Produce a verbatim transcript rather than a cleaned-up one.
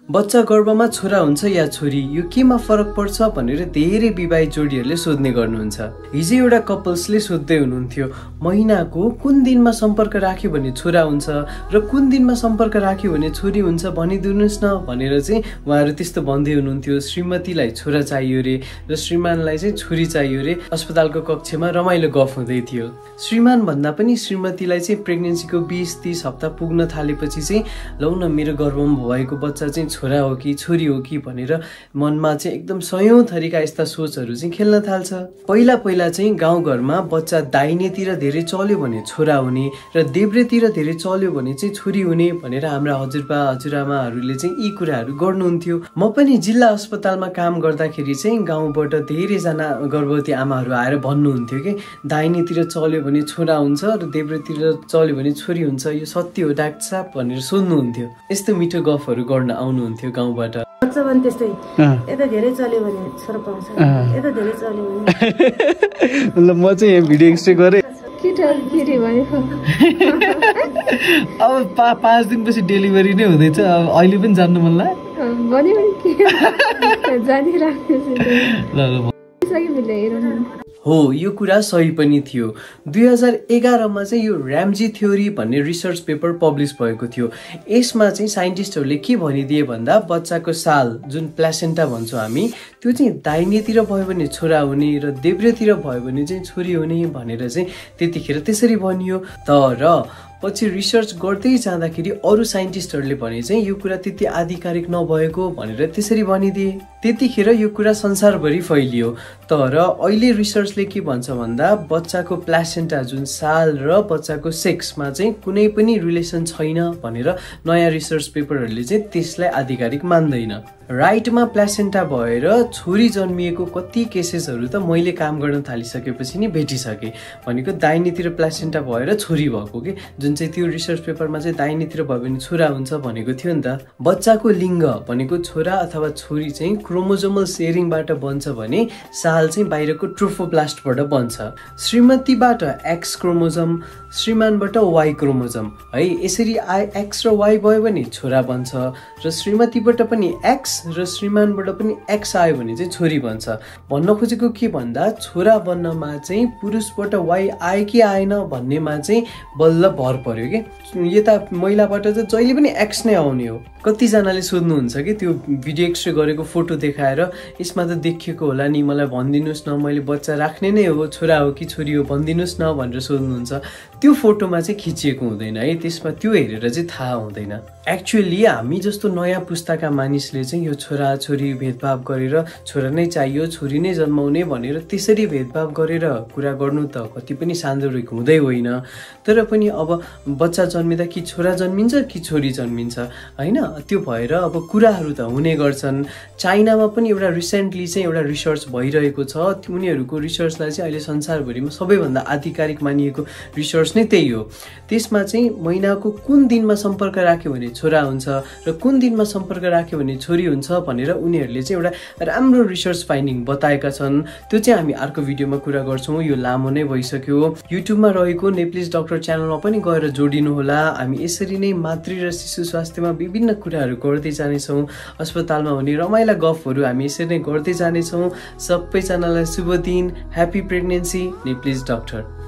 बच्चा गर्भमा छोरा हुन्छ या छोरी यो केमा फरक पर्छ भनेर धेरै विवाहित जोडीहरूले सोध्ने गर्नुहुन्छ। हिजो एउटा कपल्सले सोध्दै हुनुहुन्थ्यो महिनाको कुन दिनमा सम्पर्क राख्यो भने छोरा हुन्छ र कुन दिनमा सम्पर्क राख्यो भने छोरी हुन्छ भनिदिनुस् न भनेर चाहिँ उहाँहरू त्यस्तो भन्दै हुनुहुन्थ्यो। श्रीमतीलाई छोरा चाहियो रे र श्रीमानलाई चाहिँ छोरी चाहियो रे। अस्पतालको कक्षमा रमाइलो गफ हुँदै थियो। श्रीमान भन्दा पनि श्रीमतीलाई चाहिँ प्रेग्नेन्सीको बीस तीस हप्ता पुग्न थालेपछि चाहिँ लौ न मेरो गर्भमा भएको बच्चा चाहिँ छोरा हो कि छोरी हो कि भनेर मनमा चाहिँ एकदम सयौं थरीका यस्ता सोचहरू चाहिँ खेल्न थाल्छ। पहिला पहिला चाहिँ गाउँघरमा बच्चा दाहिनेतिर धेरै चल्यो भने छोरा हुने र देब्रेतिर धेरै चल्यो भने चाहिँ छोरी हुने भनेर हाम्रा हजुरबा हजुरआमाहरूले चाहिँ यी कुराहरू गर्नुहुन्थ्यो। म पनि जिल्ला अस्पतालमा काम गर्दाखेरि चाहिँ गाउँबाट धेरैजना गर्भवती आमाहरू आएर भन्नुहुन्थ्यो कि दाहिनेतिर चल्यो भने छोरा हुन्छ र देब्रेतिर चल्यो भने छोरी हुन्छ, यो सत्य हो डाक्टर साहब भनेर सोध्नुहुन्थ्यो। यस्तो मिठो गफहरू गर्न आउनुहुन्थ्यो गाउँबाट। बच्चा पनि त्यस्तै यता धेरै चल्यो भने छोरा पाउँछ, यता धेरै चल्यो भने ल म चाहिँ यहाँ भिडियो एक्सरे गरेँ केटा फेरि भयो। अब पा पाँच दिनपछि डेलिभरी नै हुँदैछ। अब अहिले पनि जान्नु मन लाग्यो भन्यो भने जानिराख्छु ल ल हो। यो कुरा सही पनि थियो। दुई हजार एघारमा चाहिँ यो ऱ्याम्जी थ्योरी भन्ने रिसर्च पेपर पब्लिस भएको थियो। यसमा चाहिँ साइन्टिस्टहरूले के भनिदिए भन्दा बच्चाको साल जुन प्लासेन्टा भन्छौँ हामी त्यो चाहिँ दाहिनेतिर भयो भने छोरा हुने र देब्रेतिर भयो भने चाहिँ छोरी हुने भनेर चाहिँ त्यतिखेर त्यसरी भनियो। तर पछि रिसर्च गर्दै जाँदाखेरि अरू साइन्टिस्टहरूले भने चाहिँ यो कुरा त्यति आधिकारिक नभएको भनेर त्यसरी भनिदिए। त्यतिखेर यो कुरा संसारभरि फैलियो। तर अहिले रिसर्चले के भन्छ भन्दा बच्चाको प्लासेन्टा जुन साल र बच्चाको सेक्समा चाहिँ कुनै पनि रिलेसन छैन भनेर नयाँ रिसर्च पेपरहरूले चाहिँ त्यसलाई आधिकारिक मान्दैन। राइटमा प्लासेन्टा भएर छोरी जन्मिएको कति केसेसहरू त मैले काम गर्न थालिसकेपछि नि भेटिसकेँ। भनेको दाहिनेतिर प्लासेन्टा भएर छोरी भएको कि जुन चाहिँ त्यो रिसर्च पेपरमा चाहिँ दाहिनेतिर भयो भने छोरा हुन्छ भनेको थियो नि त। बच्चाको लिङ्ग भनेको छोरा अथवा छोरी चाहिँ क्रोमोजोमल सेयरिङबाट बन्छ भने साल चाहिँ बाहिरको ट्रोफोप्लास्टबाट बन्छ। श्रीमतीबाट एक्स क्रोमोजोम, श्रीमानबाट वाई क्रोमोजोम है। यसरी आई एक्स र वाई भयो भने छोरा बन्छ र श्रीमतीबाट पनि एक्स र श्रीमानबाट पनि एक्स आयो भने चाहिँ छोरी बन्छ। भन्न खोजेको के भन्दा छोरा बन्नमा चाहिँ पुरुषबाट वाई आयो कि आएन भन्नेमा चाहिँ बल्ल भर पर्यो कि यता महिलाबाट चाहिँ जहिले पनि एक्स नै आउने हो। कतिजनाले सोध्नुहुन्छ कि त्यो भिडियो एक्सरे गरेको फोटो देखाएर यसमा त देखिएको होला नि मलाई भनिदिनुहोस् न मैले बच्चा राख्ने नै हो छोरा हो कि छोरी हो भनिदिनुहोस् न भनेर सोध्नुहुन्छ। त्यो फोटोमा चाहिँ खिचिएको हुँदैन है, त्यसमा त्यो हेरेर चाहिँ थाहा हुँदैन। एक्चुअली हामी जस्तो नयाँ पुस्ताका मानिसले चाहिँ यो छोरा छोरी भेदभाव गरेर छोरा नै चाहियो छोरी नै जन्माउने भनेर त्यसरी भेदभाव गरेर कुरा गर्नु त कति पनि सान्दर्भिक हुँदै होइन। तर पनि अब बच्चा जन्मिँदा कि छोरा जन्मिन्छ कि छोरी जन्मिन्छ होइन, त्यो भएर अब कुराहरू त हुने गर्छन्। चाइनामा पनि एउटा रिसेन्टली चाहिँ एउटा रिसर्च भइरहेको छ। उनीहरूको रिसर्चलाई चाहिँ अहिले संसारभरिमा सबैभन्दा आधिकारिक मानिएको रिसर्च नै त्यही हो। त्यसमा चाहिँ महिनाको कुन दिनमा सम्पर्क राख्यो भने छोरा हुन्छ र कुन दिनमा सम्पर्क राख्यो भने छोरी हुन्छ भनेर उनीहरूले चाहिँ एउटा राम्रो रिसर्च फाइन्डिङ बताएका छन्। त्यो चाहिँ हामी अर्को भिडियोमा कुरा गर्छौँ, यो लामो नै भइसक्यो। युट्युबमा रहेको नेप्लिज डक्टर च्यानलमा पनि गएर जोडिनु होला। हामी यसरी नै मातृ र शिशु स्वास्थ्यमा विभिन्न कुराहरू गर्दै जानेछौँ। अस्पतालमा हुने रमाइला गफहरू हामी यसरी नै गर्दै जानेछौँ। सबैजनालाई शुभ दिन, ह्याप्पी प्रेग्नेन्सी, नेप्लिज डक्टर।